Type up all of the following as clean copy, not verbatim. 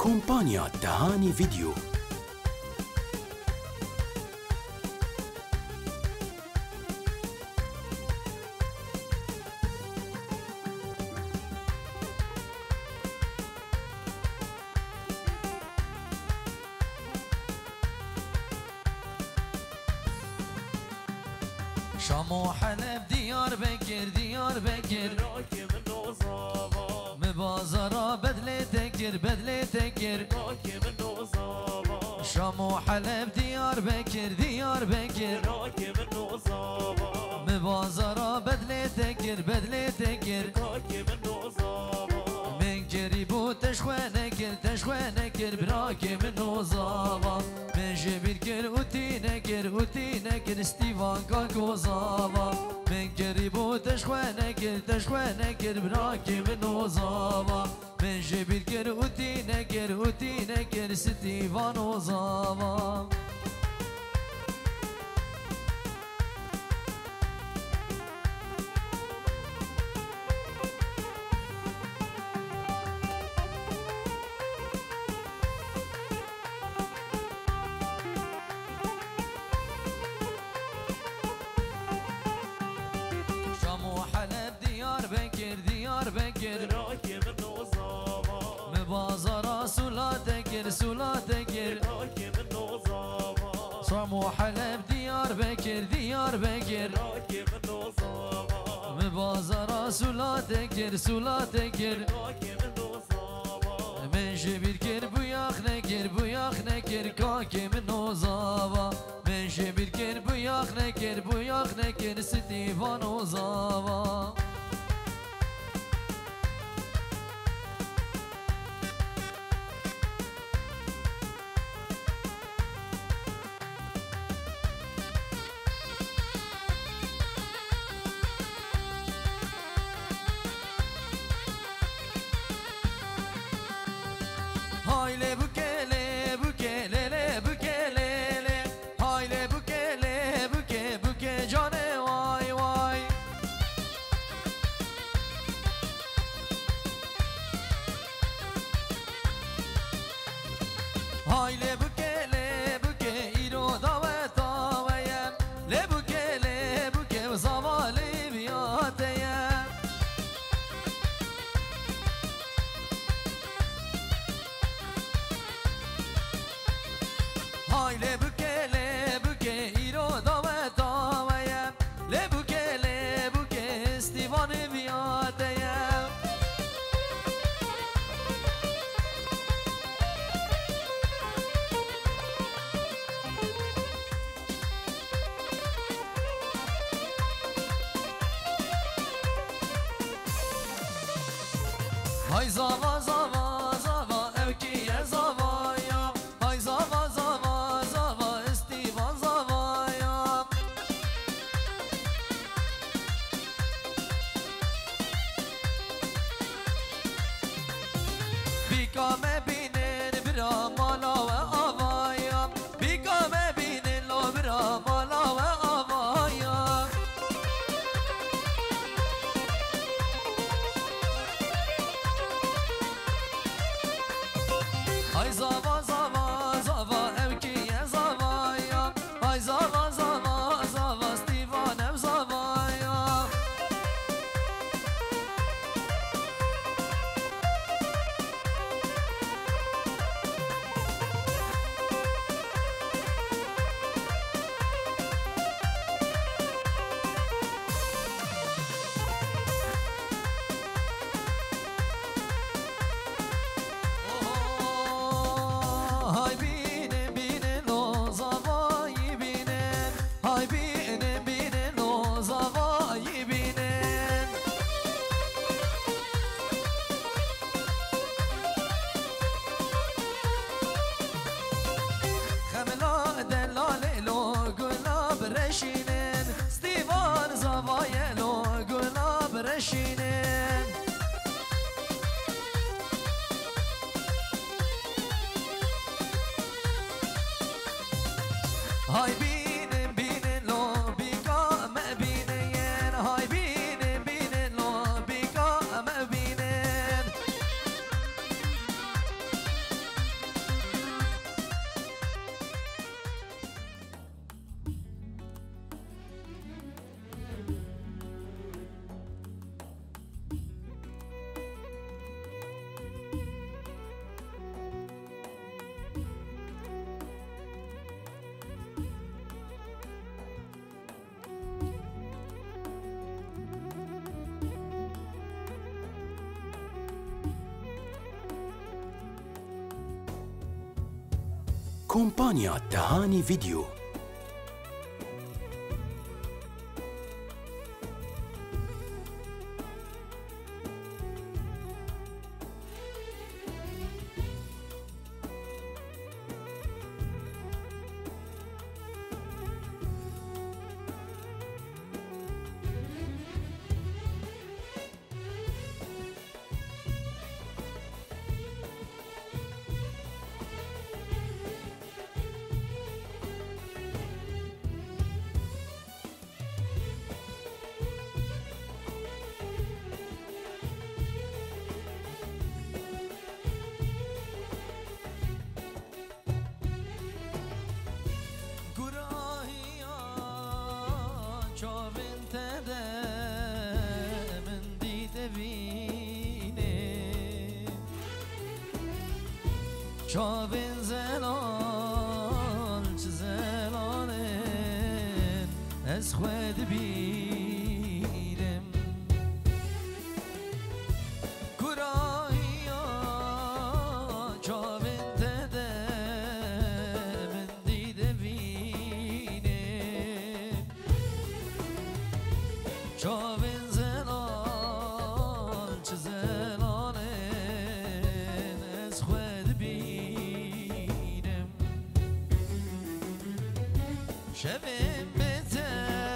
كومبانيا تهاني فيديو. شام و حلب دیار بکر دیار بکر راكب النوزابا مبازرا بدله تکر بدله تکر راكب النوزابا شام و حلب دیار بکر دیار بکر راكب النوزابا مبازرا بدله تکر بدله تکر راكب النوزابا من قريبو تشوانه كر تشوانه كر براكي من وزابا من جبير كر اوتينا كر اوتينا كر ستيفان كاكو زابا من قريبو تشوانه كر تشوانه كر براكي من وزابا من جبير كر اوتينا كر اوتينا كر ستيفان وزابا ديار بكر راكب النوزابا مبازرة سولا تكر سولا تكر راكب النوزابا صامو حلب ديار بكر ديار بكر راكب النوزابا مبازرة سولا تكر سولا تكر راكب النوزابا من جبير كر بياخ نكر كاكي من نوزابا من جبير كر بياخ نكر ستيفان وزابا Hayle bukele bukelele bukelele Hayle bukele buke cane vay vay Hayle bukele buke iro davet avayem Le bukele buke zavali biyateyem Hayle buke iro davet avayem Le buke istivan biyateyem Hay zava zava zava evkiye zava ya Hay zava zava zava istivan zava ya Bika me binin bira mala ve avaya Bika me binin lo bira mala ve avaya Hay zava zava zava evkiye zava ya Hay zava zava zava Stivan ev zava ya Hay binin binin o zavayı binin Hay binin binin o zavayı binin Khemla delale lo gulab reşinin Stivan zavayı lo gulab reşinin Hay binin binin lo bika me binin Hay binin binin lo bika me binin كومبانيا تهاني فيديو. چاوین زلال چه زلالن از خود بیرم گرایی چاوین تده من دیده بینم چاوین زلال چه زلالن از خود شبم بته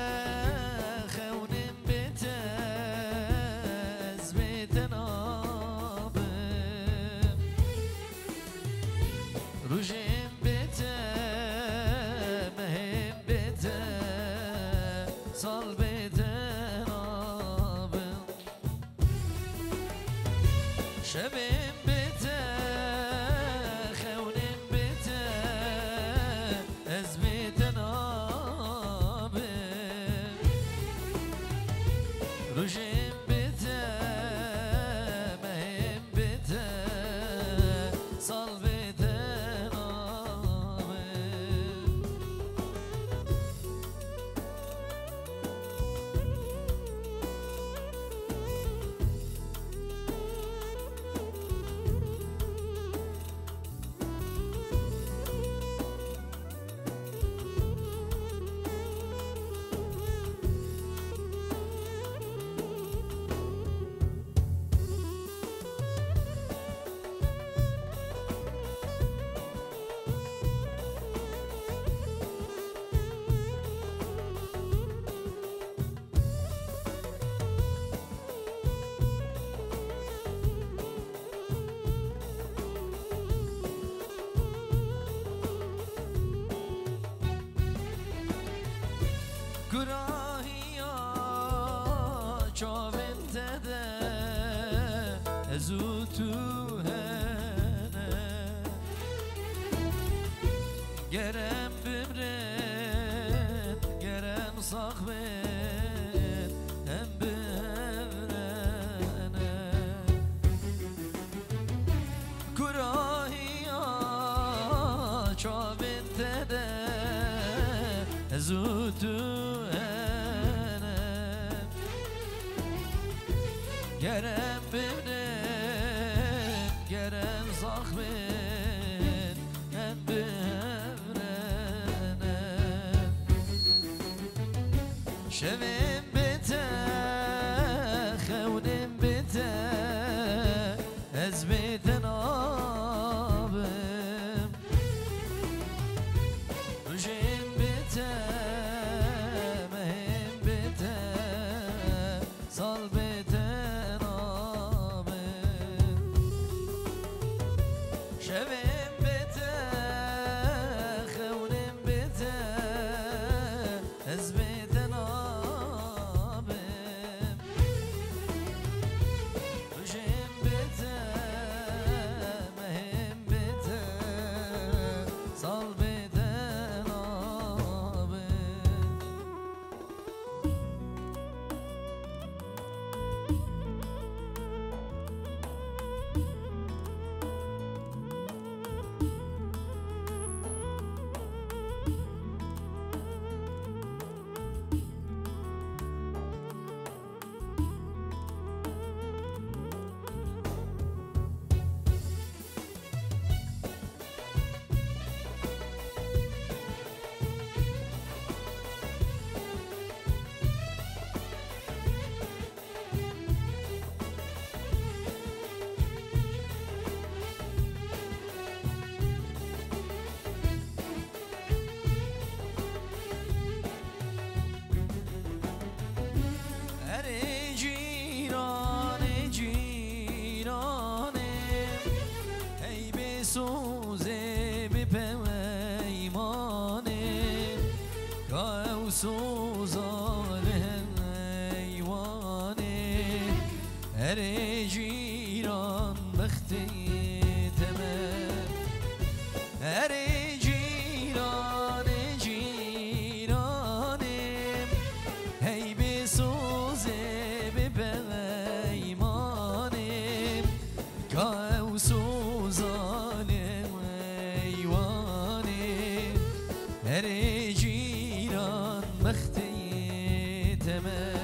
خونم بته از بته نابم روشم بته مهم بته سال بته نابم شبم بته خونم بته از بته روشم بته مهم بته سال بته نامه گراهیا چاوین تده ازو تو هنه گرم بمرن گرم صاحبن هم بمرنه گراهیا چاوین تده ازو تو گرم ببینم گرم زخمن هم ببرنم شویم بته خونم بته از بته نابم روشم بته مهم بته سال بته شویم بته خونم بته از بته نابم اره جیران بختی تمام اره جیرانم هی بسوزه به پیمانم که سوزانه ایوانم اره جیران بختی تمام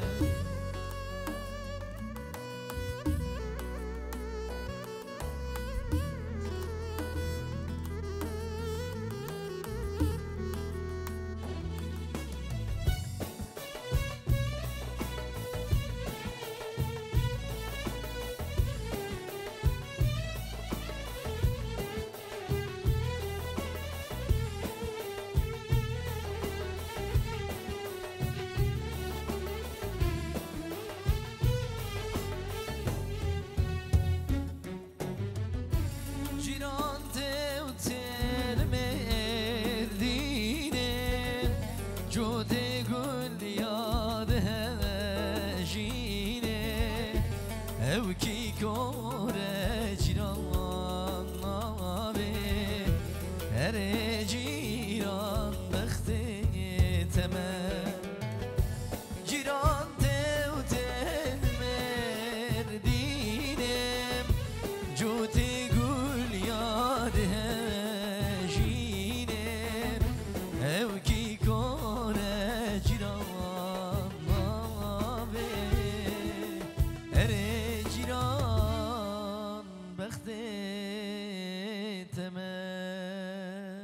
او کی کاره جیران نابه هر جیران بخته تمام جیران تو تل مردینم جوت گل یاد هجینم او کی کاره جیران نابه هر بخت تمام